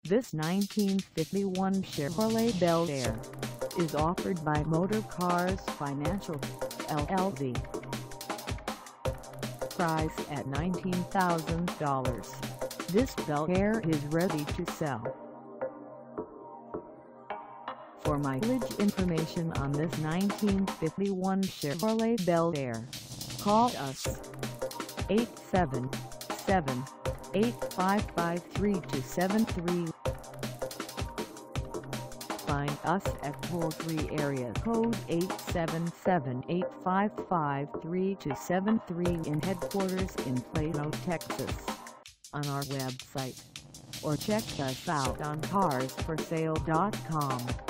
This 1951 Chevrolet Bel Air is offered by Motorcars Financial, LLC. Price at $19,000. This Bel Air is ready to sell. For mileage information on this 1951 Chevrolet Bel Air, call us 877-855-3273. Find us at toll-free area code 877-855-3273 in headquarters in Plano, Texas, on our website, or check us out on carsforsale.com.